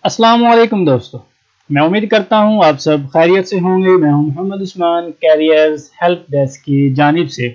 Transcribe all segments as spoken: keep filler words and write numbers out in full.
अस्सलाम वालेकुम दोस्तों, मैं उम्मीद करता हूं आप सब खैरियत से होंगे। मैं हूं Mohammad Usman, careers help desk की जानिब से।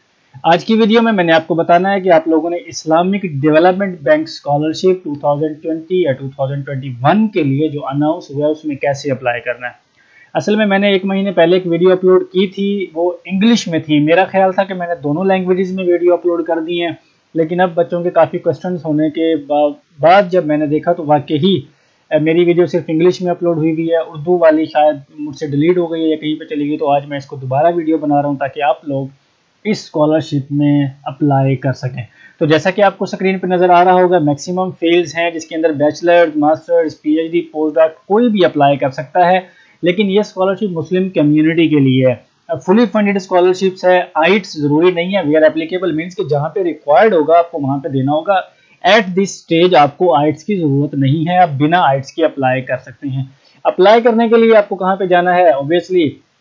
आज की वीडियो में मैंने आपको बताना है कि आप लोगों ने इस्लामिक डेवलपमेंट बैंक स्कॉलरशिप दो हज़ार बीस या दो हज़ार इक्कीस के लिए जो अनाउंस हुआ है उसमें कैसे अप्लाई करना है। असल में मैंने एक महीने पहले एक वीडियो अपलोड की थी, वो इंग्लिश में थी। मेरा ख्याल था कि मैंने दोनों लैंग्वेजेस में वीडियो अपलोड कर दी हैं, लेकिन अब बच्चों के काफ़ी क्वेश्चंस होने के बाद जब मैंने देखा तो वाकई ही मेरी वीडियो सिर्फ इंग्लिश में अपलोड हुई हुई है। उर्दू वाली शायद मुझसे डिलीट हो गई है या कहीं पे चली गई, तो आज मैं इसको दोबारा वीडियो बना रहा हूँ ताकि आप लोग इस स्कॉलरशिप में अप्लाई कर सकें। तो जैसा कि आपको स्क्रीन पर नज़र आ रहा होगा, मैक्सिमम फील्ड्स हैं जिसके अंदर बैचलर्स, मास्टर्स, पीएचडी, पोस्टडॉक कोई भी अप्लाई कर सकता है, लेकिन ये स्कॉलरशिप मुस्लिम कम्युनिटी के लिए है। फुली फंडेड स्कॉलरशिप्स है। आइट्स जरूरी नहीं है, वेयर एप्लीकेबल मीन्स कि जहाँ पे रिक्वायर्ड होगा आपको वहाँ पे देना होगा। एट दिस स्टेज आपको आइट्स की जरूरत नहीं है, आप बिना आइट्स के अप्लाई कर सकते हैं। अप्लाई करने के लिए आपको कहाँ पे जाना है? ऑब्वियसली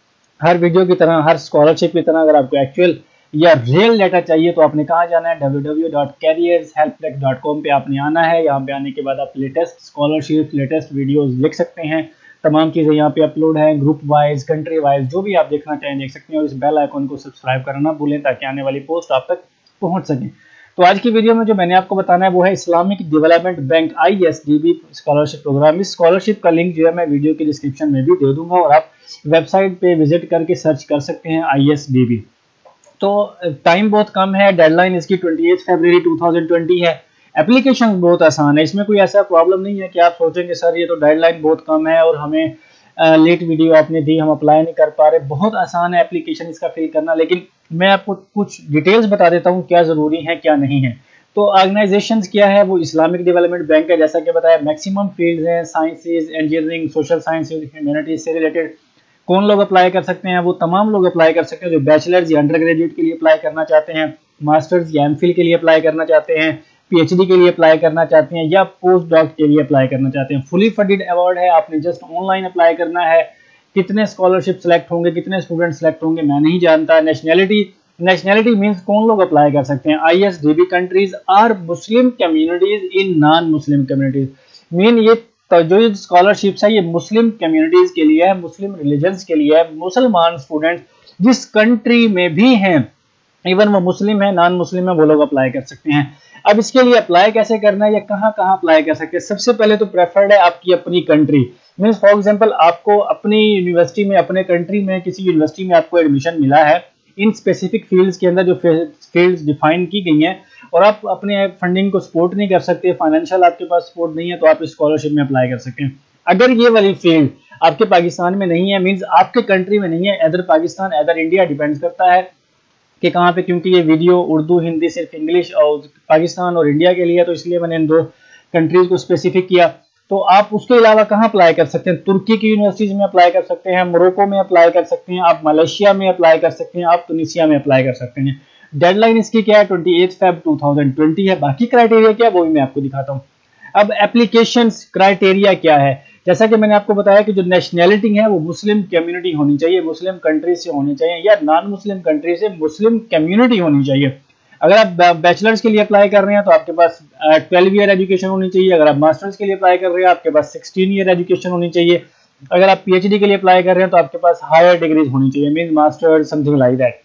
हर वीडियो की तरह, हर स्कॉलरशिप की तरह, अगर आपको एक्चुअल या रियल डाटा चाहिए तो आपने कहाँ जाना है? W W W dot careers help desk dot com पे आपने आना है। यहाँ पे आने के बाद आप लेटेस्ट स्कॉलरशिप, लेटेस्ट वीडियोस देख सकते हैं। तमाम चीज़ें यहाँ पे अपलोड हैं, ग्रुप वाइज, कंट्री वाइज, जो भी आप देखना चाहें देख सकते हैं। और इस बेल आइकन को सब्सक्राइब करना ना भूलें ताकि आने वाली पोस्ट आप तक पहुँच सकें। तो आज की वीडियो में जो मैंने आपको बताना है वो है Islamic development bank I S D B scholarship program. इस स्कॉलरशिप का लिंक जो है मैं वीडियो के डिस्क्रिप्शन में भी दे दूंगा और आप वेबसाइट पे विजिट करके सर्च कर सकते हैं आई एस डी बी। तो टाइम बहुत कम है, डेडलाइन इसकी अट्ठाईस फरवरी दो हज़ार बीस है। एप्लीकेशन बहुत आसान है, इसमें कोई ऐसा प्रॉब्लम नहीं है कि आप सोचेंगे सर ये तो डेडलाइन बहुत कम है और हमें लेट वीडियो आपने दी, हम अप्लाई नहीं कर पा रहे। बहुत आसान है एप्लीकेशन इसका फिल करना, लेकिन मैं आपको कुछ डिटेल्स बता देता हूँ क्या ज़रूरी है क्या नहीं है। तो ऑर्गेनाइजेशंस क्या है? वो इस्लामिक डेवलपमेंट बैंक है, जैसा कि बताया। मैक्सिमम फील्ड्स हैं, sciences, engineering, social sciences, humanities से रिलेटेड। कौन लोग अप्लाई कर सकते हैं? वो तमाम लोग अप्लाई कर सकते हैं जो बैचलर्स या अंडर ग्रेजुएट के लिए अप्लाई करना चाहते हैं, मास्टर्स या एमफिल के लिए अप्लाई करना चाहते हैं, पीएचडी के लिए अप्लाई करना चाहते हैं या पोस्ट डॉक के लिए अप्लाई करना चाहते हैं। फुली फंडेड अवार्ड है, आपने जस्ट ऑनलाइन अप्लाई करना है। कितने स्कॉलरशिप सेलेक्ट होंगे, कितने स्टूडेंट सेलेक्ट होंगे मैं नहीं जानता। नेशनैलिटी नेशनैलिटी मींस कौन लोग अप्लाई कर सकते हैं? ISDB countries or Muslim communities in non Muslim communities. Mean ये तो जो स्कॉलरशिप्स है ये मुस्लिम कम्युनिटीज के लिए है, मुस्लिम रिलीजन्स के लिए है। मुसलमान स्टूडेंट जिस कंट्री में भी हैं, इवन वो मुस्लिम है, नॉन मुस्लिम है, वो लोग अप्लाई कर सकते हैं। अब इसके लिए अप्लाई कैसे करना है या कहाँ कहाँ अप्लाई कर सकते हैं? सबसे पहले तो प्रेफर्ड है आपकी अपनी कंट्री। मीन्स फॉर एग्जांपल आपको अपनी यूनिवर्सिटी में, अपने कंट्री में किसी यूनिवर्सिटी में आपको एडमिशन मिला है इन स्पेसिफिक फील्ड्स के अंदर जो फील्ड्स डिफाइन की गई हैं, और आप अपने फंडिंग को सपोर्ट नहीं कर सकते, फाइनेंशियल आपके पास सपोर्ट नहीं है, तो आप इस स्कॉलरशिप में अप्लाई कर सकते हैं। अगर ये वाली फील्ड आपके पाकिस्तान में नहीं है, मीन्स आपके कंट्री में नहीं है, other Pakistan other India, depend करता है कि कहाँ पे, क्योंकि ये वीडियो उर्दू, हिंदी, सिर्फ इंग्लिश और पाकिस्तान और इंडिया के लिए, तो इसलिए मैंने इन दो कंट्रीज को स्पेसिफिक किया। तो आप उसके अलावा कहाँ अप्लाई कर सकते हैं? तुर्की की यूनिवर्सिटीज में अप्लाई कर सकते हैं, मोरक्को में अप्लाई कर सकते हैं, आप मलेशिया में अप्लाई कर सकते हैं, आप तुनिसिया में अप्लाई कर सकते हैं। डेडलाइन इसकी क्या है? अट्ठाईस फेब दो हज़ार बीस है। बाकी क्राइटेरिया क्या है वो भी मैं आपको दिखाता हूँ। अब एप्लीकेशन क्राइटेरिया क्या है? जैसा कि मैंने आपको बताया कि जो नेशनैलिटी है वो मुस्लिम कम्युनिटी होनी चाहिए, मुस्लिम कंट्री से होनी चाहिए, या नॉन मुस्लिम कंट्री से मुस्लिम कम्युनिटी होनी चाहिए। अगर आप बैचलर्स के लिए अप्लाई कर रहे हैं तो आपके पास ट्वेल्व ईयर एजुकेशन होनी चाहिए। अगर आप मास्टर्स के लिए अप्लाई कर रहे हैं आपके पास सिक्सटीन ईयर एजुकेशन होनी चाहिए। अगर आप पीएचडी के लिए अप्लाई कर रहे हैं तो आपके पास हायर डिग्रीज होनी चाहिए, mean master, something like that.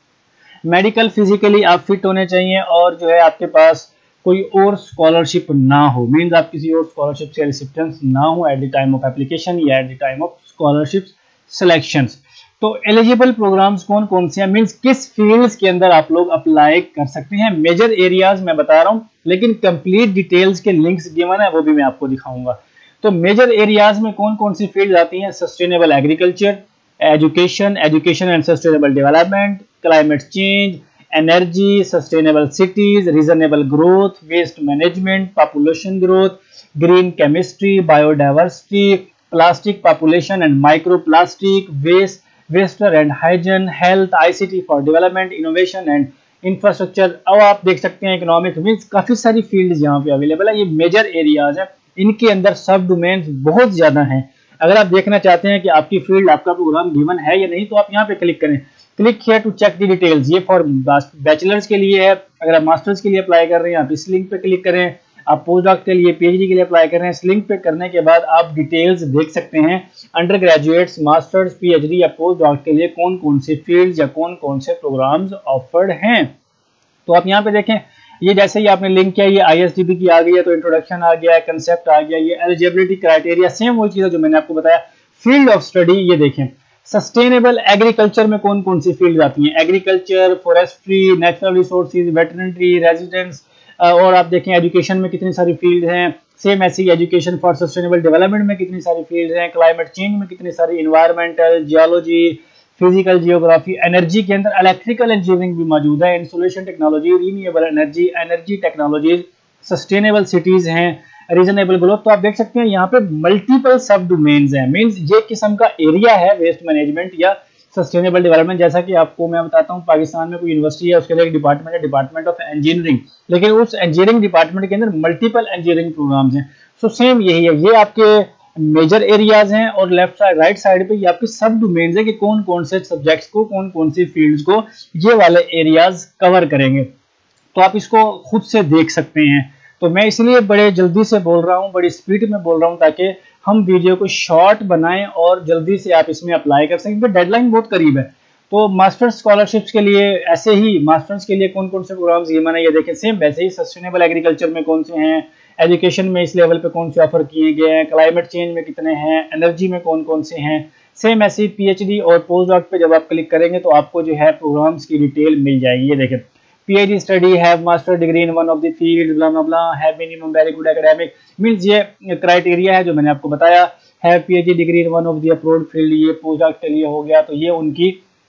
Medical, physically आप फिट होने चाहिए, और जो है आपके पास कोई और स्कॉलरशिप ना हो, मींस आप किसी और स्कॉलरशिप से रिसिपिएंट्स ना हो at the time of application या at the time of scholarship selections. तो एलिजिबल प्रोग्राम्स कौन कौन से हैं, मींस किस फील्ड्स के अंदर आप लोग अप्लाई कर सकते हैं? मेजर एरियाज मैं बता रहा हूं, लेकिन कंप्लीट डिटेल्स के लिंक्स गिवन है वो भी मैं आपको दिखाऊंगा। तो मेजर एरियाज में कौन कौन सी फील्ड आती हैं? Sustainable agriculture, education, education and sustainable development, climate change, energy, sustainable cities, reasonable growth, waste management, population growth, green chemistry, biodiversity, plastic population and micro plastic, waste waster and hygiene, health, ICT for development, innovation and infrastructure. अब आप देख सकते हैं economic, means काफी सारी fields यहाँ पे available है। ये मेजर एरियाज है, इनके अंदर सब डोमेन्स बहुत ज्यादा हैं। अगर आप देखना चाहते हैं कि आपकी फील्ड, आपका प्रोग्राम गिवन है या नहीं, तो आप यहाँ पे क्लिक करें, click here to check the details. ये फॉर बैचलर्स के लिए है। अगर आप मास्टर्स के लिए अप्लाई कर रहे हैं आप इस लिंक पे क्लिक करें। आप पोस्ट डॉक के लिए, पीएचडी के लिए अप्लाई कर रहे हैं, इस लिंक पे करने के बाद आप डिटेल्स देख सकते हैं अंडर ग्रेजुएट्स, मास्टर्स, पीएचडी या पोस्ट डॉक के लिए कौन कौन से फील्ड्स या कौन कौन से प्रोग्राम्स ऑफर्ड हैं। तो आप यहाँ पे देखें, ये जैसे ही आपने लिंक किया, ये आईएसडीबी की आ गई है, तो इंट्रोडक्शन आ गया है, कंसेप्ट आ गया, ये एलिजिबिलिटी क्राइटेरिया सेम वही चीज है जो मैंने आपको बताया। फील्ड ऑफ स्टडी ये देखें, सस्टेनेबल एग्रीकल्चर में कौन कौन सी फील्ड आती हैं, agriculture, forestry, natural resources, veterinary, residence, और आप देखें एजुकेशन में कितनी सारी फील्ड हैं, सेम ऐसी एजुकेशन फॉर सस्टेनेबल डेवलपमेंट में कितनी सारी फील्ड हैं, क्लाइमेट चेंज में कितनी सारी, environmental, geology, physical geography, energy के अंदर इलेक्ट्रिकल इंजीनियरिंग भी मौजूद है, insulation technology, renewable energy, energy technologies, sustainable cities हैं, रीजनेबल ग्रोथ। तो आप देख सकते हैं यहाँ पे मल्टीपल सब डोमेन्स हैं, मींस ये किस्म का एरिया है वेस्ट मैनेजमेंट या सस्टेनेबल डेवलपमेंट। जैसा कि आपको मैं बताता हूँ, पाकिस्तान में कोई यूनिवर्सिटी है, उसके लिए एक डिपार्टमेंट है, डिपार्टमेंट ऑफ इंजीनियरिंग, लेकिन उस इंजीनियरिंग डिपार्टमेंट के अंदर मल्टीपल इंजीनियरिंग प्रोग्राम्स हैं। सो सेम यही है, ये आपके मेजर एरियाज हैं और लेफ्ट साइड राइट साइड पे ये आपके सब डोमेन्स है कि कौन कौन से सब्जेक्ट्स को, कौन कौन सी फील्ड्स को ये वाले एरियाज कवर करेंगे। तो आप इसको खुद से देख सकते हैं। तो मैं इसलिए बड़े जल्दी से बोल रहा हूँ, बड़ी स्पीड में बोल रहा हूँ, ताकि हम वीडियो को शॉर्ट बनाएं और जल्दी से आप इसमें अप्लाई कर सकें, क्योंकि डेडलाइन बहुत करीब है। तो मास्टर्स स्कॉलरशिप्स के लिए ऐसे ही, मास्टर्स के लिए कौन कौन से प्रोग्राम्स ये मैंने ये देखे, सेम वैसे ही सस्टेनेबल एग्रीकल्चर में कौन से हैं, एजुकेशन में इस लेवल पे कौन से ऑफर किए गए हैं, क्लाइमेट चेंज में कितने हैं, एनर्जी में कौन कौन से हैं, सेम ऐसे पीएचडी और पोस्ट डॉक पे जब आप क्लिक करेंगे तो आपको जो है प्रोग्राम्स की डिटेल मिल जाएगी। ये देखें, PhD study, have master degree in one of the field, blah blah blah, have minimum very good academic, means ये क्राइटेरिया है जो मैंने आपको बताया। Have PhD degree in one of the approved field, ये पोस्ट डॉक के लिए हो गया। तो ये उनकी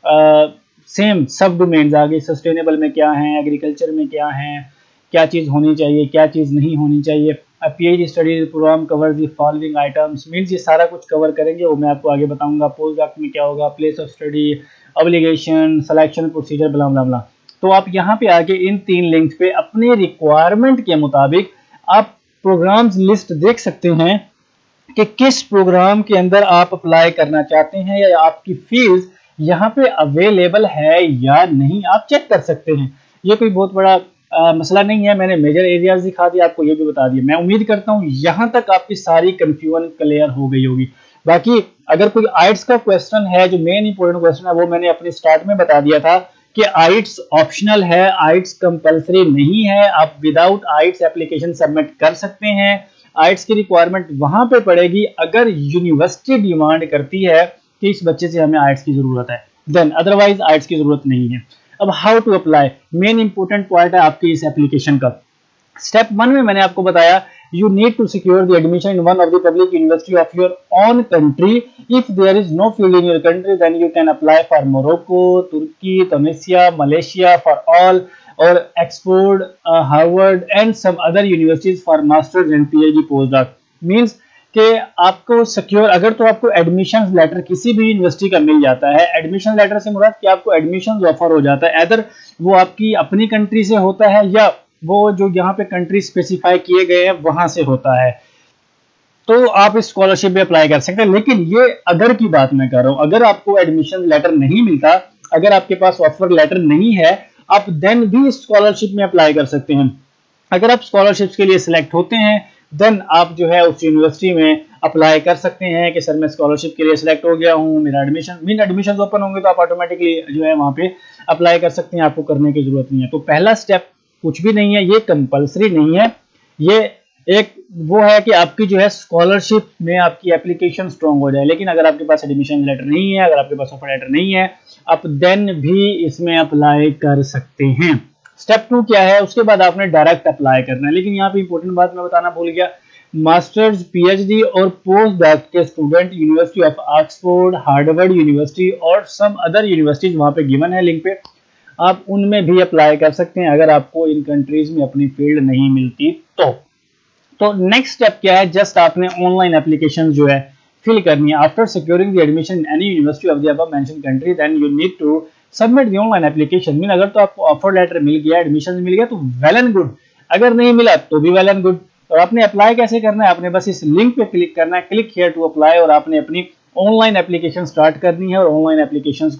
सेम सब डोमेन्स आ गई, सस्टेनेबल में क्या है, एग्रीकल्चर में क्या है, क्या चीज़ होनी चाहिए, क्या चीज़ नहीं होनी चाहिए। PhD study program cover the following items, means ये सारा कुछ कवर करेंगे, वो मैं आपको आगे बताऊंगा। पोस्ट डॉक में क्या होगा, place of study, obligation, selection procedure, blah blah blah. तो आप यहाँ पे आके इन तीन लिंक्स पे अपने रिक्वायरमेंट के मुताबिक आप प्रोग्राम्स लिस्ट देख सकते हैं कि किस प्रोग्राम के अंदर आप अप्लाई करना चाहते हैं या आपकी फील्ड यहाँ पे अवेलेबल है या नहीं, आप चेक कर सकते हैं। ये कोई बहुत बड़ा आ, मसला नहीं है। मैंने मेजर एरियाज दिखा दिया, आपको ये भी बता दिया। मैं उम्मीद करता हूँ यहाँ तक आपकी सारी कंफ्यूजन क्लियर हो गई होगी। बाकी अगर कोई आइट्स का क्वेश्चन है, जो मेन इंपॉर्टेंट क्वेश्चन है, वो मैंने अपने स्टार्ट में बता दिया था कि आइट्स ऑप्शनल है, आइट्स कंपलसरी नहीं है। आप विदाउट आइट्स एप्लीकेशन सबमिट कर सकते हैं। आइट्स की रिक्वायरमेंट वहां पे पड़ेगी अगर यूनिवर्सिटी डिमांड करती है कि इस बच्चे से हमें आइट्स की जरूरत है, देन अदरवाइज आइट्स की जरूरत नहीं है। अब how to apply, main important point है आपकी इस एप्लीकेशन का। स्टेप वन में मैंने आपको बताया, you need to secure the admission in one of the public university of your own country. If there is no field in your country, then you can apply for Morocco, Turkey, Tunisia, Malaysia for all, or Oxford, uh, Harvard and some other universities for masters and PhD postdoc. Means कि आपको secure, अगर तो आपको admission letter किसी भी university का मिल जाता है, एडमिशन लेटर से मुराद कि आपको एडमिशन ऑफर हो जाता है, अदर वो आपकी अपनी कंट्री से होता है या वो जो यहाँ पे कंट्री स्पेसिफाई किए गए हैं वहां से होता है, तो आप इस स्कॉलरशिप में अप्लाई कर सकते हैं। लेकिन ये अगर की बात मैं कर रहा हूँ, अगर आपको एडमिशन लेटर नहीं मिलता, अगर आपके पास ऑफर लेटर नहीं है, आप देन भी स्कॉलरशिप में अप्लाई कर सकते हैं। अगर आप स्कॉलरशिप के लिए सिलेक्ट होते हैं, देन आप जो है उस यूनिवर्सिटी में अप्लाई कर सकते हैं कि सर मैं स्कॉलरशिप के लिए सिलेक्ट हो गया हूँ, मेरा एडमिशन मीन एडमिशन ओपन होंगे तो आप ऑटोमेटिकली जो है वहाँ पे अप्लाई कर सकते हैं, आपको करने की जरूरत नहीं है। तो पहला स्टेप कुछ भी नहीं है, ये कंपलसरी नहीं है, ये एक वो है कि आपकी जो है स्कॉलरशिप में आपकी एप्लीकेशन स्ट्रॉन्ग हो जाए। लेकिन अगर आपके पास एडमिशन लेटर नहीं है, अगर आपके पास ऑफर लेटर नहीं है, आप देन भी इसमें अप्लाई कर सकते हैं। स्टेप टू क्या है, उसके बाद आपने डायरेक्ट अप्लाई करना है। लेकिन यहाँ पे इंपॉर्टेंट बात मैं बताना भूल गया, मास्टर्स, पीएचडी और पोस्ट डॉक के student university of Oxford, Harvard university और सम अदर यूनिवर्सिटीज वहाँ पे गिवन है लिंक पे, आप उनमें भी अप्लाई कर सकते हैं अगर आपको इन कंट्रीज में अपनी फील्ड नहीं मिलती तो। तो नेक्स्ट स्टेप क्या है, जस्ट आपने ऑनलाइन एप्लीकेशन जो है फिल करनी है। After securing the admission in any university of the above mentioned country, then you need to submit the online application. Mean अगर तो आपको ऑफर लेटर मिल गया, एडमिशन मिल गया तो वेल एंड गुड, अगर नहीं मिला तो भी वेल एंड गुड। और आपने अप्लाई कैसे करना है, आपने बस इस लिंक पे क्लिक करना है, क्लिक हियर टू अप्लाई, और आपने अपनी ऑनलाइन एप्लीकेशन स्टार्ट करनी है और ऑनलाइन एप्लीकेशंस को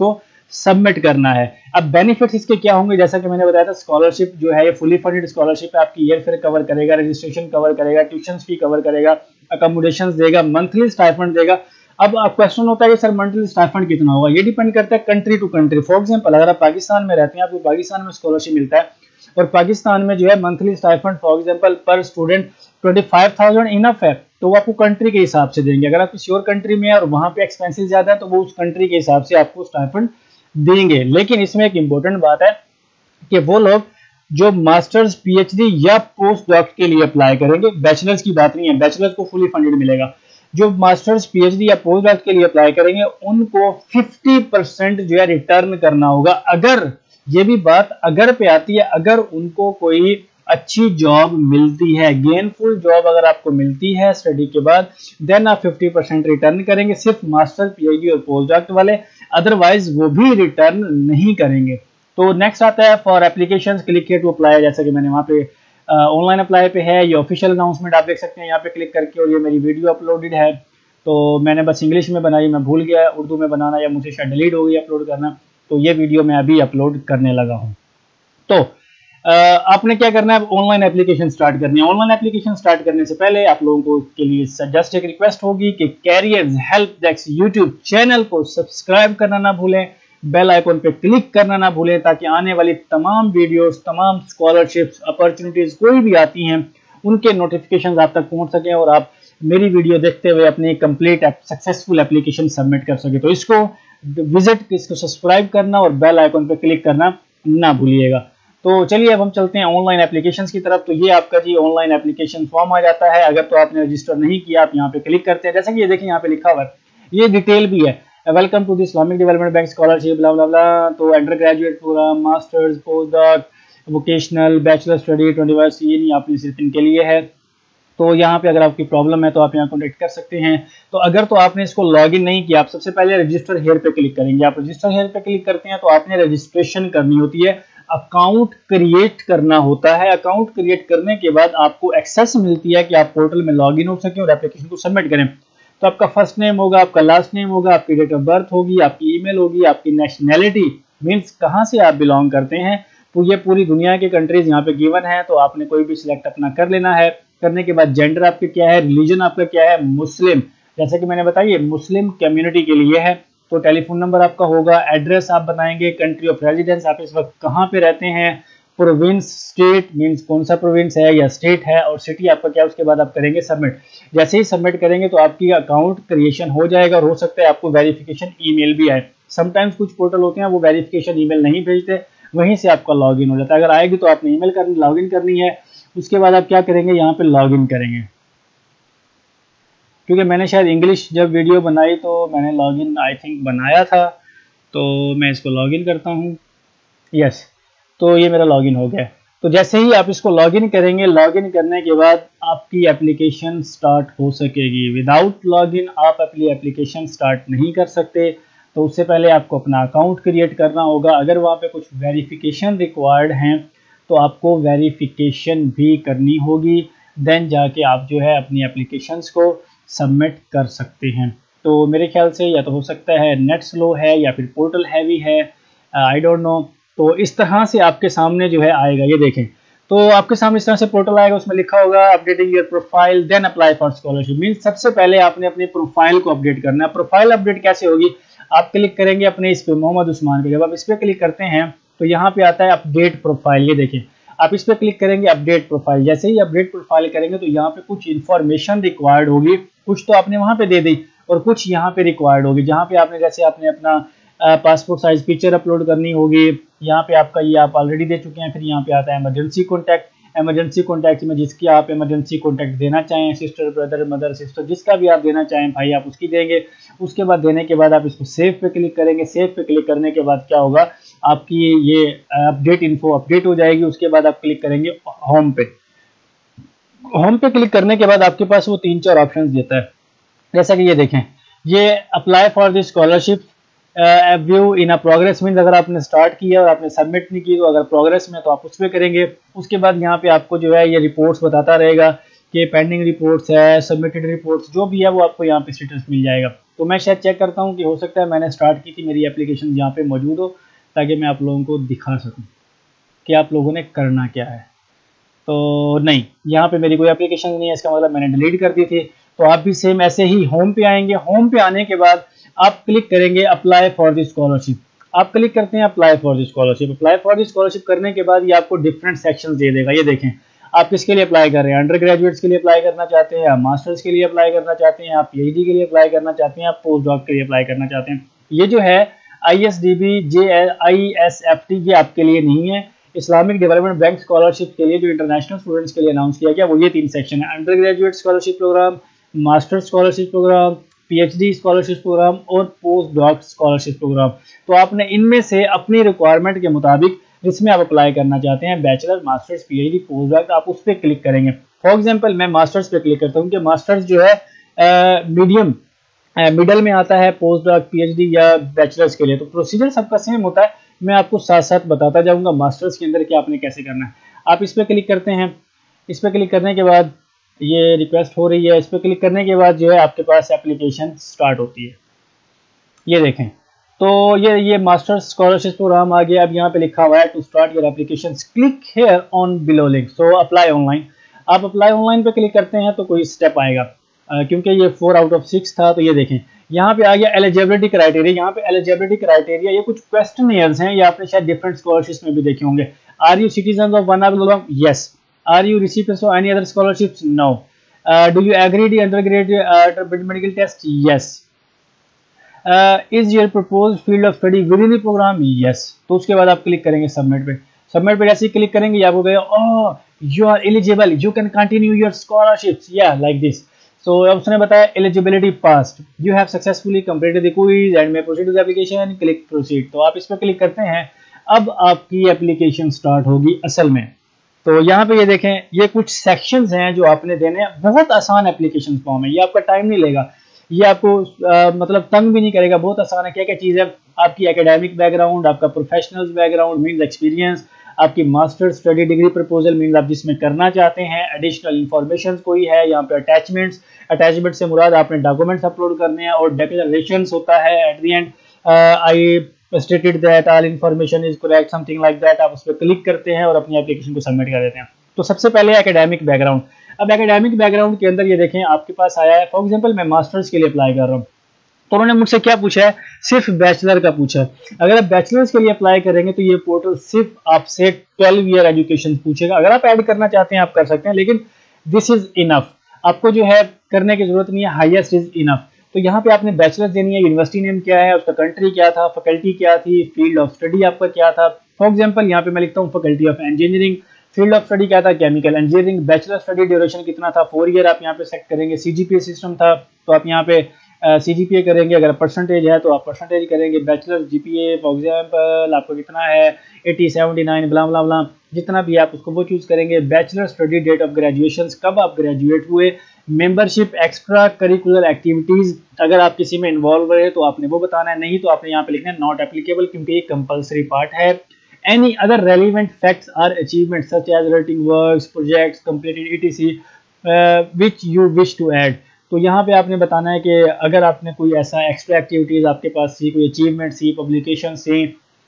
सबमिट करना है। अब बेनिफिट्स इसके क्या होंगे, जैसा कि मैंने बताया था, स्कॉलरशिप जो है ये फुली फंडेड स्कॉलरशिप है, आपकी ईयर फेयर कवर करेगा, रजिस्ट्रेशन कवर करेगा, ट्यूशन फी कवर करेगा, अकोमोडेशन देगा, मंथली स्टाइपेंड देगा। अब क्वेश्चन होता है कि सर मंथली स्टाइपेंड कितना होगा, ये डिपेंड करता है country to country. For example अगर आप पाकिस्तान में रहते हैं, आपको पाकिस्तान में स्कॉलरशिप मिलता है और पाकिस्तान में जो है monthly stipend for example per student twenty five thousand enough है, तो वो आपको कंट्री के हिसाब से देंगे। अगर आप किसी और कंट्री में है और वहां पे एक्सपेंसेस ज्यादा है तो वो उस कंट्री के हिसाब से आपको स्टाइपेंड देंगे। लेकिन इसमें एक इंपॉर्टेंट बात है कि वो लोग जो मास्टर्स, पीएचडी या पोस्ट डॉक के लिए अप्लाई करेंगे, बैचलर्स की बात नहीं है, बैचलर्स को फुली फंडेड मिलेगा। जो मास्टर्स, पीएचडी या पोस्ट डॉक के लिए अप्लाई करेंगे उनको फिफ्टी परसेंट जो है रिटर्न करना होगा। अगर, ये भी बात अगर पे आती है, अगर उनको कोई अच्छी जॉब मिलती है, गेनफुल जॉब अगर आपको मिलती है स्टडी के बाद, देन आप फिफ्टी परसेंट रिटर्न करेंगे, सिर्फ मास्टर, पीएचडी और पोस्ट डॉक वाले, अदरवाइज वो भी रिटर्न नहीं करेंगे। तो नेक्स्ट आता है for applications, click here to apply, जैसा कि मैंने वहाँ पे ऑनलाइन uh, अप्लाई पे है, ये ऑफिशियल अनाउंसमेंट आप देख सकते हैं यहाँ पे क्लिक करके, और ये मेरी वीडियो अपलोडेड है। तो मैंने बस इंग्लिश में बनाई, मैं भूल गया उर्दू में बनाना, या मुझे शायद डिलीट हो गई अपलोड करना, तो ये वीडियो मैं अभी अपलोड करने लगा हूँ। तो uh, आपने क्या करना है, ऑनलाइन एप्लीकेशन स्टार्ट करनी है। ऑनलाइन एप्लीकेशन स्टार्ट करने से पहले आप लोगों को के लिए जस्ट एक रिक्वेस्ट होगी कि careers help desk YouTube channel को सब्सक्राइब करना ना भूलें, बेल आइकॉन पे क्लिक करना ना भूलें, ताकि आने वाली तमाम वीडियोस, तमाम स्कॉलरशिप्स, अपॉर्चुनिटीज कोई भी आती हैं उनके नोटिफिकेशंस आप तक पहुंच सकें और आप मेरी वीडियो देखते हुए अपनी कंप्लीट सक्सेसफुल एप्लीकेशन सबमिट कर सके। तो इसको विजिट, इसको सब्सक्राइब करना और बेल आइकॉन पे क्लिक करना ना भूलिएगा। तो चलिए अब हम चलते हैं ऑनलाइन एप्लीकेशंस की तरफ। तो ये आपका जी ऑनलाइन एप्लीकेशन फॉर्म आ जाता है। अगर तो आपने रजिस्टर नहीं किया, आप यहाँ पे क्लिक करते हैं, जैसे कि ये देखिए यहाँ पे लिखा हुआ है, ये डिटेल भी है, welcome to the Islamic development bank scholarship blah blah blah. तो undergraduate program, masters, post doc, vocational, bachelor study, twenty one, ये नहीं आपने सिर्फ इनके लिए है। तो यहाँ पे अगर आपकी प्रॉब्लम है तो आप यहाँ कॉन्टेक्ट कर सकते हैं। तो अगर तो आपने इसको लॉगिन नहीं किया, आप सबसे पहले रजिस्टर हेयर पे क्लिक करेंगे। आप रजिस्टर हेयर पे क्लिक करते हैं तो आपने रजिस्ट्रेशन करनी होती है, अकाउंट क्रिएट करना होता है। अकाउंट क्रिएट करने के बाद आपको एक्सेस मिलती है कि आप पोर्टल में लॉगिन हो सकें और एप्लीकेशन को सबमिट करें। तो आपका फर्स्ट नेम होगा, आपका लास्ट नेम होगा, आपकी डेट ऑफ बर्थ होगी, आपकी ईमेल होगी, आपकी नेशनैलिटी मींस कहाँ से आप बिलोंग करते हैं। तो ये पूरी दुनिया के कंट्रीज यहाँ पे गिवन है, तो आपने कोई भी सिलेक्ट अपना कर लेना है। करने के बाद जेंडर आपके क्या है, रिलीजन आपका क्या है, मुस्लिम, जैसे कि मैंने बताया मुस्लिम कम्युनिटी के लिए है। तो टेलीफोन नंबर आपका होगा, एड्रेस आप बताएंगे, कंट्री ऑफ रेजिडेंस आप इस वक्त कहाँ पे रहते हैं, प्रोविंस, स्टेट मींस कौन सा प्रोविंस है या स्टेट है, और सिटी आपका क्या है। उसके बाद आप करेंगे सबमिट। जैसे ही सबमिट करेंगे तो आपकी अकाउंट क्रिएशन हो जाएगा, और हो सकता है आपको वेरिफिकेशन ईमेल भी आए। समटाइम्स कुछ पोर्टल होते हैं वो वेरिफिकेशन ईमेल नहीं भेजते, वहीं से आपका लॉगिन हो जाता है। अगर आएगी तो आपने ईमेल करनी, लॉगिन करनी है। उसके बाद आप क्या करेंगे, यहाँ पे लॉगिन करेंगे। क्योंकि मैंने शायद इंग्लिश जब वीडियो बनाई तो मैंने लॉगिन आई थिंक बनाया था, तो मैं इसको लॉगिन करता हूँ। यस, तो ये मेरा लॉगिन हो गया। तो जैसे ही आप इसको लॉगिन करेंगे, लॉगिन करने के बाद आपकी एप्लीकेशन स्टार्ट हो सकेगी। विदाउट लॉगिन आप अपनी एप्लीकेशन स्टार्ट नहीं कर सकते। तो उससे पहले आपको अपना अकाउंट क्रिएट करना होगा। अगर वहाँ पे कुछ वेरिफिकेशन रिक्वायर्ड हैं तो आपको वेरिफिकेशन भी करनी होगी, देन जाके आप जो है अपनी एप्लीकेशंस को सबमिट कर सकते हैं। तो मेरे ख्याल से या तो हो सकता है नेट स्लो है या फिर पोर्टल हैवी है, आई डोंट नो। तो इस तरह से आपके सामने जो है आएगा, ये देखें। तो आपके सामने इस तरह से पोर्टल आएगा, उसमें लिखा होगा updating your profile then apply for scholarship. Means सबसे पहले आपने अपने प्रोफाइल को अपडेट करना है। प्रोफाइल अपडेट कैसे होगी, आप क्लिक करेंगे अपने इस पे मोहम्मद उस्मान पे। जब आप इस पे क्लिक करते हैं तो यहाँ पे आता है अपडेट प्रोफाइल, ये देखें। आप इस पे क्लिक करेंगे अपडेट प्रोफाइल। जैसे ही अपडेट प्रोफाइल करेंगे तो यहाँ पे कुछ इन्फॉर्मेशन रिक्वायर्ड होगी, कुछ तो आपने वहाँ पे दे दी और कुछ यहाँ पे रिक्वायर्ड होगी। जहाँ पे आपने जैसे आपने अपना पासपोर्ट साइज पिक्चर अपलोड करनी होगी, यहाँ पे आपका ये आप ऑलरेडी दे चुके हैं। फिर यहाँ पे आता है इमरजेंसी कॉन्टैक्ट। इमरजेंसी कॉन्टैक्ट में जिसकी आप इमरजेंसी कॉन्टैक्ट देना चाहें, सिस्टर, ब्रदर, मदर, सिस्टर, जिसका भी आप देना चाहें भाई, आप उसकी देंगे। उसके बाद देने के बाद आप इसको सेव पे क्लिक करेंगे। सेव पे क्लिक करने के बाद क्या होगा, आपकी ये अपडेट इन्फो अपडेट हो जाएगी। उसके बाद आप क्लिक करेंगे होम पे। होम पे क्लिक करने के बाद आपके पास वो तीन चार ऑप्शंस देता है, जैसा कि ये देखें, ये apply for the scholarship view in a progress. Means अगर आपने स्टार्ट किया और आपने सबमिट नहीं की, तो अगर प्रोग्रेस में तो आप उस पर करेंगे। उसके बाद यहाँ पे आपको जो है ये रिपोर्ट्स बताता रहेगा आपके पेंडिंग रिपोर्ट्स है, सबमिटेड रिपोर्ट्स जो भी है वो आपको यहाँ पे स्टेटस मिल जाएगा। तो मैं शायद चेक करता हूँ कि हो सकता है मैंने स्टार्ट की थी, मेरी एप्लीकेशन यहाँ पे मौजूद हो, ताकि मैं आप लोगों को दिखा सकूँ कि आप लोगों ने करना क्या है। तो नहीं, यहाँ पे मेरी कोई एप्लीकेशन नहीं है, इसका मतलब मैंने डिलीट कर दी थी। तो आप भी सेम ऐसे ही होम पे आएंगे। होम पे आने के बाद आप क्लिक करेंगे अप्लाई फॉर द स्कॉलरशिप। आप क्लिक करते हैं apply for the scholarship. Apply for the scholarship करने के बाद ये आपको डिफरेंट सेक्शंस दे देगा। ये देखें, आप किसके लिए अप्लाई कर रहे हैं, अंडर ग्रेजुएट्स के लिए अप्लाई करना चाहते हैं, आप मास्टर्स के लिए अप्लाई करना चाहते हैं, आप पीएचडी के लिए अप्लाई करना चाहते हैं, आप पोस्ट डॉक के लिए अप्लाई करना चाहते हैं। ये जो है I S D B J I S F T ये आपके लिए नहीं है। इस्लामिक डेवलपमेंट बैंक स्कॉलरशिप के लिए जो इंटरनेशनल स्टूडेंट्स के लिए अनाउंस किया गया वो ये तीन सेक्शन है, undergraduate scholarship program, master scholarship program, PhD scholarship program और पोस्ट डॉक स्कॉलरशिप प्रोग्राम। तो आपने इनमें से अपनी रिक्वायरमेंट के मुताबिक जिसमें आप अप्लाई करना चाहते हैं, bachelor, masters, PhD, post doc, आप उस पर क्लिक करेंगे। फॉर एग्जांपल मैं मास्टर्स पे क्लिक करता हूँ कि मास्टर्स जो है मीडियम मिडल में आता है, पोस्ट डॉक, पीएचडी या बैचलर्स के लिए। तो प्रोसीजर सबका सेम होता है, मैं आपको साथ साथ बताता जाऊंगा मास्टर्स के अंदर कि आपने कैसे करना है। आप इस पर क्लिक करते हैं। इस पर क्लिक करने के बाद ये रिक्वेस्ट हो रही है। इस पर क्लिक करने के बाद जो है आपके पास एप्लीकेशन स्टार्ट होती है। ये देखें, तो ये ये मास्टर्स स्कॉलरशिप प्रोग्राम आ गया। अब यहाँ पे लिखा हुआ है to start your application click here on below link, so apply online. आप अप्लाई ऑनलाइन पे क्लिक करते हैं तो कोई स्टेप आएगा, आ, क्योंकि ये फोर आउट ऑफ सिक्स था। तो ये देखें यहाँ पे आ गया एलिजिबिलिटी क्राइटेरिया। यहाँ पे एलिजिबिलिटी क्राइटेरिया ये कुछ क्वेश्चनियर्स हैं, ये आपने शायद डिफरेंट स्कॉलरशिप्स में भी देखे होंगे। Are you citizen of one of, yes. Are you recipients of any other scholarships, no. Do you agree the undergraduate medical test, yes. Is your proposed field of study within the program, yes. तो उसके बाद आप click करेंगे submit पे। Submit पे जैसे ही click करेंगे आपको कहेगा oh you are eligible, you can continue your scholarships, या लाइक दिस। सो अब उसने बताया eligibility passed, you have successfully completed the quiz and may proceed to the application, click proceed. तो आप इस पर क्लिक करते हैं। अब आपकी एप्लीकेशन स्टार्ट होगी असल में। तो यहाँ पे ये देखें, ये कुछ सेक्शंस हैं जो आपने देने हैं। बहुत आसान एप्लीकेशन फॉर्म है, ये आपका टाइम नहीं लेगा, ये आपको आ, मतलब तंग भी नहीं करेगा, बहुत आसान है। क्या क्या चीज़ है, आपकी एकेडमिक बैकग्राउंड, आपका प्रोफेशनल बैकग्राउंड मीन्स एक्सपीरियंस, आपकी master study degree proposal means आप जिसमें करना चाहते हैं, एडिशनल इन्फॉर्मेशन कोई है, यहाँ पे अटैचमेंट्स, अटैचमेंट से मुराद आपने डॉक्यूमेंट्स अपलोड करने हैं, और डिक्लेरेशंस होता है at the end, I stated that all information is correct, something like that. आप उस पर क्लिक करते हैं और अपनी एप्लीकेशन को सबमिट कर देते हैं। तो सबसे पहले एकेडमिक बैकग्राउंड। अब एकेडमिक बैकग्राउंड के अंदर ये देखें आपके पास आया है, फॉर एग्जांपल मैं मास्टर्स के लिए अप्लाई कर रहा हूँ, तो उन्होंने मुझसे क्या पूछा है, सिर्फ बैचलर का पूछा है। अगर आप बैचलर्स के लिए अप्लाई करेंगे तो ये पोर्टल सिर्फ आपसे ट्वेल्व ईयर एजुकेशन पूछेगा। अगर आप ऐड करना चाहते हैं आप कर सकते हैं, लेकिन दिस इज इनफ, आपको जो है करने की जरूरत नहीं है, हाईएस्ट इज इनफ। तो यहाँ पे आपने बैचलर देनी है, यूनिवर्सिटी नेम क्या है, उसका कंट्री क्या था, फैकल्टी क्या थी, फील्ड ऑफ स्टडी आपका क्या था। फॉर एग्जांपल यहाँ पे मैं लिखता हूँ faculty of engineering, field of study क्या था, chemical engineering, bachelor study duration कितना था, फोर ईयर आप यहाँ पे सेलेक्ट करेंगे। सीजीपीए सिस्टम था तो आप यहाँ पे सीजीपीए uh, करेंगे, अगर परसेंटेज है तो आप परसेंटेज करेंगे। बैचलर जीपीए फॉर एग्जांपल आपको कितना है, eighty, seventy nine, blah blah blah, जितना भी आप उसको वो चूज करेंगे। Bachelor study date of graduation, कब आप ग्रेजुएट हुए। मेंबरशिप, एक्स्ट्रा करिकुलर एक्टिविटीज, अगर आप किसी में इन्वॉल्व रहे तो आपने वो बताना है, नहीं तो आपने यहाँ पे लिखना है नॉट एप्लीकेबल, क्योंकि ये कंपलसरी पार्ट है। Any other relevant facts or achievement such as relating works, projects completed ETC which you wish to add. तो यहाँ पे आपने बताना है कि अगर आपने कोई ऐसा एक्स्ट्रा एक्टिविटीज आपके पास थी, कोई अचीवमेंट थी, पब्लिकेशन थी,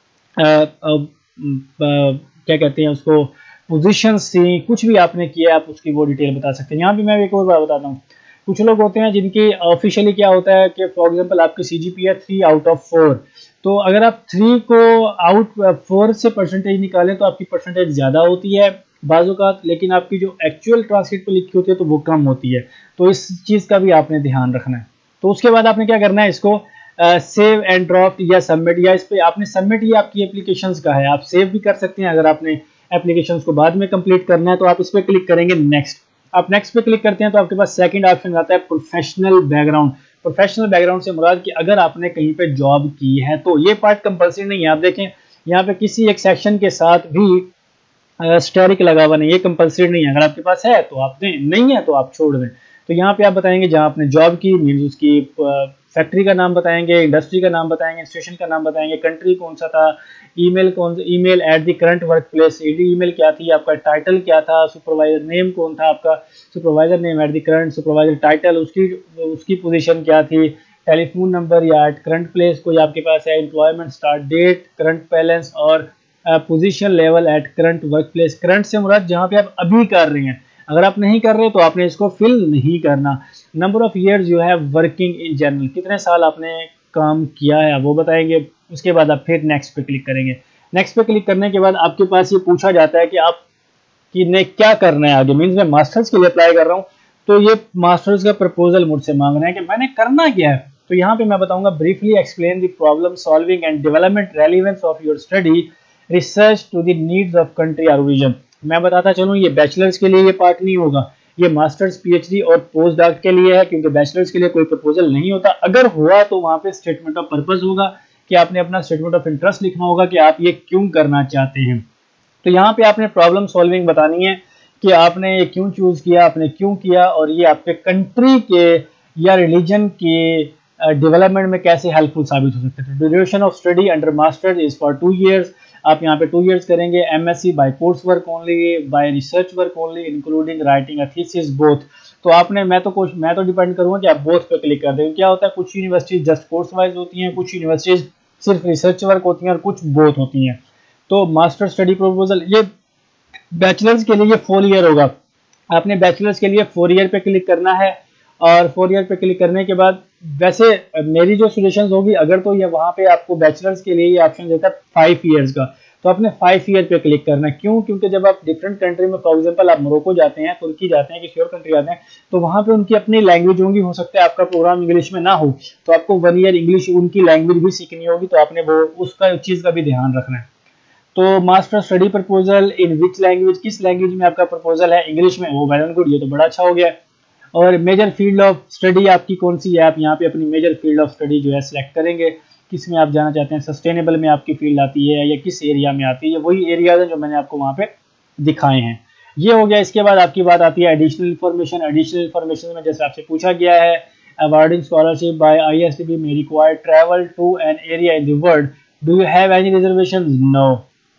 क्या कहते हैं उसको, पोजीशंस थी, कुछ भी आपने किया आप उसकी वो डिटेल बता सकते हैं। यहाँ भी मैं एक और बात बताता हूँ, कुछ लोग होते हैं जिनकी ऑफिशियली क्या होता है कि फॉर एग्जांपल आपकी CGPA three out of four, तो अगर आप थ्री को आउट फोर से परसेंटेज निकालें तो आपकी परसेंटेज ज़्यादा होती है बाज़-औक़ात, लेकिन आपकी जो एक्चुअल ट्रांसक्रिप्ट पे लिखी होती है तो वो कम होती है। तो इस चीज़ का भी आपने ध्यान रखना है। तो उसके बाद आपने क्या करना है, इसको सेव एंड ड्रॉप या सबमिट, या इस पर आपने सबमिट, ये आपकी एप्लीकेशंस का है, आप सेव भी कर सकते हैं। अगर आपने एप्लीकेशंस को बाद में कंप्लीट करना है तो आप इस पर क्लिक करेंगे नेक्स्ट। आप नेक्स्ट पे क्लिक करते हैं तो आपके पास सेकंड ऑप्शन आता है प्रोफेशनल बैकग्राउंड। प्रोफेशनल बैकग्राउंड से मुराद कि अगर आपने कहीं पे जॉब की है, तो ये पार्ट कंपलसरी नहीं है। आप देखें यहाँ पे किसी एक सेक्शन के साथ भी स्टेरिक लगा हुआ नहीं, ये कंपलसरी नहीं है। अगर आपके पास है तो आप दें, नहीं है तो आप छोड़ दें। तो यहाँ पे आप बताएंगे जहाँ आपने जॉब की, मीन्स उसकी फैक्ट्री का नाम बताएंगे, इंडस्ट्री का नाम बताएंगे, इंस्टीट्यूशन का नाम बताएंगे, कंट्री कौन सा था, ईमेल कौन email at the current work place email क्या थी, आपका टाइटल क्या था, सुपरवाइजर नेम कौन था, आपका supervisor name at the current supervisor title, उसकी उसकी पोजीशन क्या थी, टेलीफोन नंबर या एट करंट प्लेस कोई आपके पास है, employment start date, current balance और position level at current work place. Current से मुराद जहाँ पे आप अभी कर रहे हैं, अगर आप नहीं कर रहे तो आपने इसको फिल नहीं करना। Number of years you have working in general, कितने साल आपने काम किया है वो बताएंगे। उसके बाद आप फिर नेक्स्ट पे क्लिक करेंगे। नेक्स्ट पे क्लिक करने के बाद आपके पास ये पूछा जाता है कि आप कि ने क्या करना है आगे। मीन्स मैं मास्टर्स के लिए अप्लाई कर रहा हूँ, तो ये मास्टर्स का प्रपोजल मुझसे मांग रहे हैं कि मैंने करना क्या है। तो यहाँ पे मैं बताऊंगा briefly explain the problem solving and development relevance of your study research to the needs of country और रीजन। मैं बताता चलूँ, ये बैचलर्स के लिए ये पार्ट नहीं होगा, ये मास्टर्स, पीएचडी और पोस्ट डॉक के लिए है, क्योंकि बैचलर्स के लिए कोई प्रपोजल नहीं होता। अगर हुआ तो वहाँ पे स्टेटमेंट ऑफ पर्पस होगा कि आपने अपना स्टेटमेंट ऑफ इंटरेस्ट लिखना होगा कि आप ये क्यों करना चाहते हैं। तो यहाँ पे आपने प्रॉब्लम सॉल्विंग बतानी है कि आपने ये क्यों चूज किया, आपने क्यों किया, और ये आपके कंट्री के या रिलीजन के डेवलपमेंट में कैसे हेल्पफुल साबित हो सकते हैं। Duration of study under masters is for two years. आप यहाँ पे टू इयर्स करेंगे। MSc by course work only, by research work only, including writing a thesis both. तो आपने मैं तो कुछ मैं तो डिपेंड करूँगा कि आप बोथ पे क्लिक कर देंगे। क्या होता है, कुछ यूनिवर्सिटीज जस्ट कोर्स वाइज होती हैं, कुछ यूनिवर्सिटीज सिर्फ रिसर्च वर्क होती हैं और कुछ बोथ होती हैं। तो मास्टर स्टडी प्रपोजल ये बैचलर्स के लिए फोर ईयर होगा। आपने बैचलर्स के लिए फोर ईयर पे क्लिक करना है, और फोर ईयर पे क्लिक करने के बाद वैसे मेरी जो सजेशंस होगी, अगर तो ये वहाँ पे आपको बैचलर्स के लिए ये ऑप्शन देता है फाइव ईयर्स का, तो आपने फाइव ईयर पे क्लिक करना है। क्यों? क्योंकि जब आप डिफरेंट कंट्री में, फॉर एग्जांपल आप मोरक्को जाते हैं, तुर्की जाते हैं, किसी और कंट्री जाते हैं, तो वहाँ पे उनकी अपनी लैंग्वेज होगी। हो सकता है आपका प्रोग्राम इंग्लिश में ना हो, तो आपको वन ईयर इंग्लिश उनकी लैंग्वेज भी सीखनी होगी, तो आपने वो उसका चीज़ का भी ध्यान रखना है। तो master study proposal in which language, किस लैंग्वेज में आपका प्रपोजल है, इंग्लिश में, वो वेल एंड गुड, ये तो बड़ा अच्छा हो गया। और मेजर फील्ड ऑफ स्टडी आपकी कौन सी है, आप यहाँ पे अपनी मेजर फील्ड ऑफ स्टडी जो है सिलेक्ट करेंगे, किस में आप जाना चाहते हैं। सस्टेनेबल में आपकी फील्ड आती है या किस एरिया में आती है, वही एरियाज हैं जो मैंने आपको वहाँ पे दिखाए हैं। ये हो गया। इसके बाद आपकी बात आती है एडिशनल इन्फॉर्मेशन। एडिशनल इन्फॉर्मेशन में जैसे आपसे पूछा गया है, अवार्डिंग स्कॉलरशिप बाय आईएसडीबी में required travel to an area in the world, do you have any reservations, no.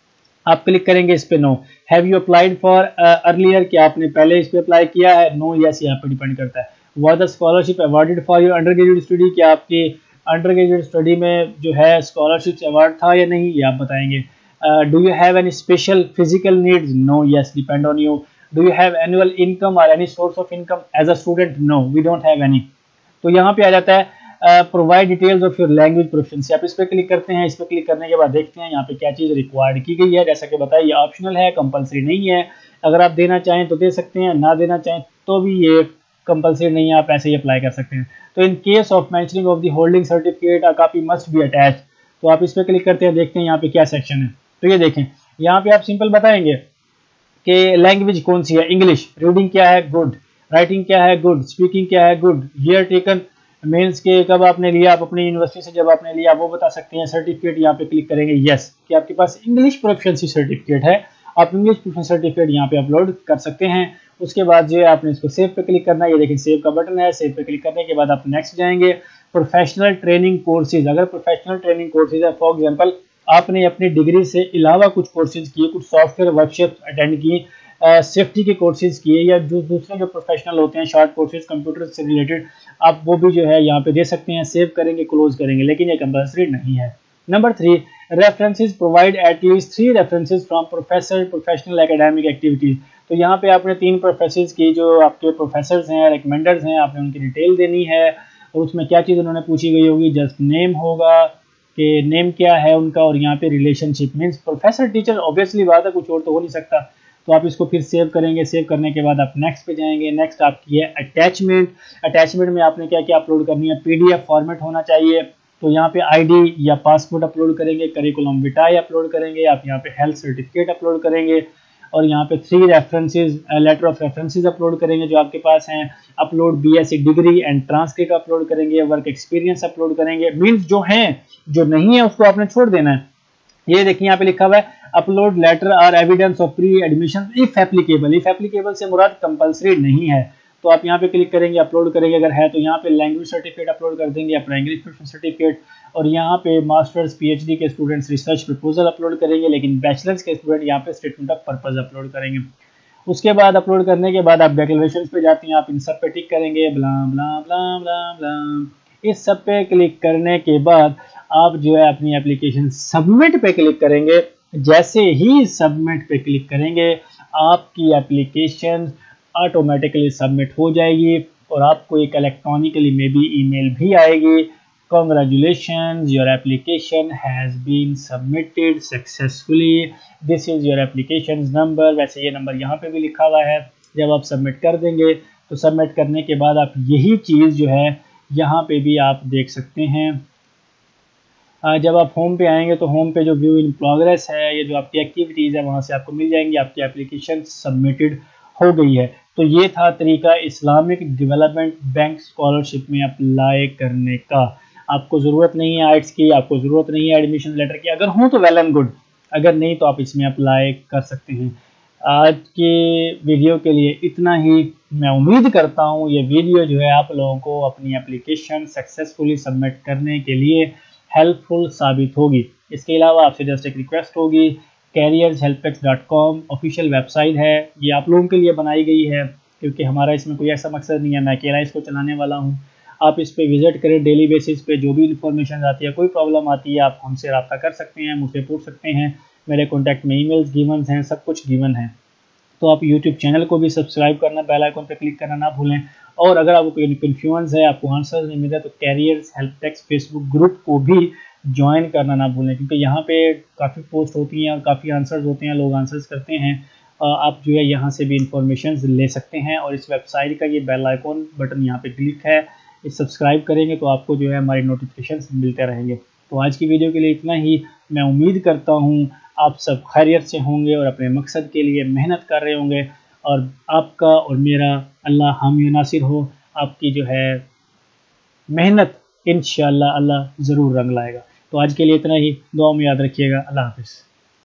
आप क्लिक करेंगे इस पे, no. Have you applied for earlier, क्या आपने पहले इस पे अप्लाई किया है, नो, यस, यहाँ पे डिपेंड करता है। Was the scholarship awarded for your undergraduate study, क्या आपकी अंडर ग्रेजुएट स्टडी में जो है स्कॉलरशिप अवार्ड था या नहीं, ये आप बताएंगे। Do you have any special physical needs, no, yes, depend on you. Do you have annual income और any source of income as a student, no, we don't have any. तो यहाँ पे आ जाता है provide details of your language proficiency. आप इस पर क्लिक करते हैं। इस पर क्लिक करने के बाद देखते हैं यहाँ पे क्या चीज़ रिक्वायर्ड की गई है। जैसा कि बताया, ये ऑप्शनल है, कंपलसरी नहीं है। अगर आप देना चाहें तो दे सकते हैं, ना देना चाहें तो भी ये कंपलसरी नहीं है, आप ऐसे ही अप्लाई कर सकते हैं। तो in case of mentioning of the holding certificate a copy must be attach. तो आप इस पर क्लिक करते हैं, देखते हैं यहाँ पे क्या सेक्शन है। तो ये देखें, यहाँ पे आप सिंपल बताएंगे कि लैंग्वेज कौन सी है, इंग्लिश। रीडिंग क्या है, गुड। राइटिंग क्या है, गुड। स्पीकिंग क्या है, गुड। ईयर टेकन, मेंस के कब आपने लिया, आप अपनी यूनिवर्सिटी से जब आपने लिया वो बता सकते हैं। सर्टिफिकेट यहाँ पे क्लिक करेंगे, यस, कि आपके पास इंग्लिश प्रोफिशिएंसी सर्टिफिकेट है, आप इंग्लिश प्रोफिशिएंसी सर्टिफिकेट यहाँ पे अपलोड कर सकते हैं। उसके बाद जो है आपने इसको सेव पे क्लिक करना है। ये देखिए सेव का बटन है। सेव पे क्लिक करने के बाद आप नेक्स्ट जाएंगे। प्रोफेशनल ट्रेनिंग कोर्सेज, अगर प्रोफेशनल ट्रेनिंग कोर्सेज है, फॉर एग्जांपल आपने अपनी डिग्री से अलावा कुछ कोर्सेज किए, कुछ सॉफ्टवेयर वर्कशॉप अटेंड किए, सेफ्टी के कोर्सेज किए, या जो दूसरे जो प्रोफेशनल होते हैं शॉर्ट कोर्सेज कंप्यूटर से रिलेटेड, आप वो भी जो है यहाँ पे दे सकते हैं। सेव करेंगे, क्लोज करेंगे, लेकिन ये कंपल्सरी नहीं है। Number three, references, provide at least three references from professor professional academic activities. तो यहाँ पे आपने तीन प्रोफेसर्स की, जो आपके प्रोफेसर्स हैं, रिकमेंडर्स हैं, आपने उनकी डिटेल देनी है। और उसमें क्या चीज़ उन्होंने पूछी गई होगी, जस्ट नेम होगा कि नेम क्या है उनका, और यहाँ पे relationship, means professor teacher, obviously बात है, कुछ और तो हो नहीं सकता। तो आप इसको फिर सेव करेंगे। सेव करने के बाद आप नेक्स्ट पे जाएंगे। नेक्स्ट आपकी है अटैचमेंट। अटैचमेंट में आपने क्या क्या अपलोड करनी है, पीडीएफ फॉर्मेट होना चाहिए। तो यहाँ पे आईडी या पासपोर्ट अपलोड करेंगे, करिकुलम विटाए अपलोड करेंगे, आप यहाँ पे हेल्थ सर्टिफिकेट अपलोड करेंगे, और यहाँ पे three references, letter of references upload करेंगे जो आपके पास हैं। Upload BSc degree and transcript upload करेंगे, वर्क एक्सपीरियंस अपलोड करेंगे। मीन्स जो हैं, जो नहीं है उसको आपने छोड़ देना है। ये देखिए यहाँ पे लिखा हुआ है अपलोड लेटर और evidence of pre admission if applicable. If applicable से मुराद कंपलसरी नहीं है, तो आप यहाँ पे क्लिक करेंगे, अपलोड करेंगे, अगर है तो यहाँ पे लैंग्वेज सर्टिफिकेट अपलोड कर देंगे, अपना इंग्लिश सर्टिफिकेट, और यहाँ पे मास्टर्स पीएचडी के स्टूडेंट्स रिसर्च प्रपोजल अपलोड करेंगे, लेकिन बैचलर्स के स्टूडेंट यहाँ पे स्टेटमेंट ऑफ पर्पस अपलोड करेंगे। उसके बाद अपलोड करने के बाद आप डिक्लेरेशन पे जाते हैं, आप इन सब पे टिक करेंगे, ब्ला ब्ला ब्ला ब्ला ब्ला। इस सब पे क्लिक करने के बाद आप जो है अपनी एप्लीकेशन सबमिट पे क्लिक करेंगे। जैसे ही सबमिट पे क्लिक करेंगे आपकी एप्लीकेशन ऑटोमेटिकली सबमिट हो जाएगी और आपको एक इलेक्ट्रॉनिकली में भी ईमेल भी आएगी, Congratulations, your application has been submitted successfully. This is your application number। वैसे ये नंबर यहाँ पे भी लिखा हुआ है। जब आप सबमिट कर देंगे तो सबमिट करने के बाद आप यही चीज़ जो है यहाँ पे भी आप देख सकते हैं। जब आप होम पे आएंगे तो होम पे जो व्यू इन प्रोग्रेस है, ये जो आपकी एक्टिविटीज़ है वहाँ से आपको मिल जाएंगी, आपकी एप्लीकेशन सबमिटेड हो गई है। तो ये था तरीका इस्लामिक डेवलपमेंट बैंक स्कॉलरशिप में अप्लाई करने का। आपको ज़रूरत नहीं है आइट्स की, आपको ज़रूरत नहीं है एडमिशन लेटर की, अगर हो तो वेल एंड गुड, अगर नहीं तो आप इसमें अप्लाई कर सकते हैं। आज के वीडियो के लिए इतना ही। मैं उम्मीद करता हूँ ये वीडियो जो है आप लोगों को अपनी एप्लीकेशन सक्सेसफुली सबमिट करने के लिए हेल्पफुल साबित होगी। इसके अलावा आपसे जस्ट एक रिक्वेस्ट होगी, careers help desk dot com official website है, ये आप लोगों के लिए बनाई गई है क्योंकि हमारा इसमें कोई ऐसा मकसद नहीं है, मैं अकेला इसको चलाने वाला हूँ। आप इस पे विजिट करें, डेली बेसिस पे जो भी इन्फॉर्मेशन आती है, कोई प्रॉब्लम आती है आप हमसे रब्ता कर सकते हैं, मुझसे पूछ सकते हैं। मेरे कॉन्टैक्ट में ईमेल्स गिवन हैं, सब कुछ गिवन है। तो आप यूट्यूब चैनल को भी सब्सक्राइब करना, बेल आइकन पे क्लिक करना ना भूलें। और अगर आपको कोई कन्फ्यूजन है, आपको आंसर नहीं मिल रहा, तो careers help desk Facebook group को भी ज्वाइन करना ना भूलें क्योंकि यहाँ पे काफ़ी पोस्ट होती हैं, काफ़ी आंसर्स होते हैं, लोग आंसर्स करते हैं। आप जो है यहाँ से भी इंफॉर्मेशन ले सकते हैं। और इस वेबसाइट का ये बेल आइकॉन बटन यहाँ पे क्लिक है, इस सब्सक्राइब करेंगे तो आपको जो है हमारी नोटिफिकेशन मिलते रहेंगे। तो आज की वीडियो के लिए इतना ही। मैं उम्मीद करता हूँ आप सब खैरियत से होंगे और अपने मकसद के लिए मेहनत कर रहे होंगे, और आपका और मेरा अल्लाह हामी नासिर हो। आपकी जो है मेहनत इंशाअल्लाह अल्लाह ज़रूर रंग लाएगा। तो आज के लिए इतना ही। दुआ में याद रखिएगा। अल्लाह हाफिज़।